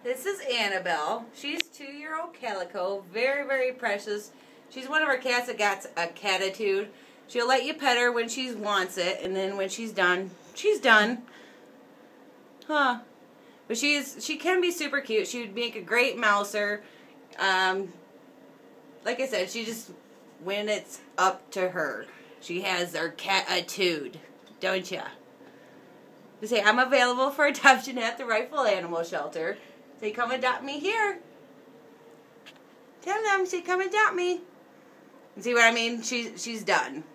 This is Annabelle. She's 2-year-old Calico. Very, very precious. She's one of our cats that got a catitude. She'll let you pet her when she wants it, and then when she's done, she's done. Huh. But she can be super cute. She would make a great mouser. Like I said, she just, when it's up to her, she has her catitude. Don't ya? They say, I'm available for adoption at the Rifle Animal Shelter. Say, come adopt me here. Tell them, say, come adopt me. See what I mean? She's done.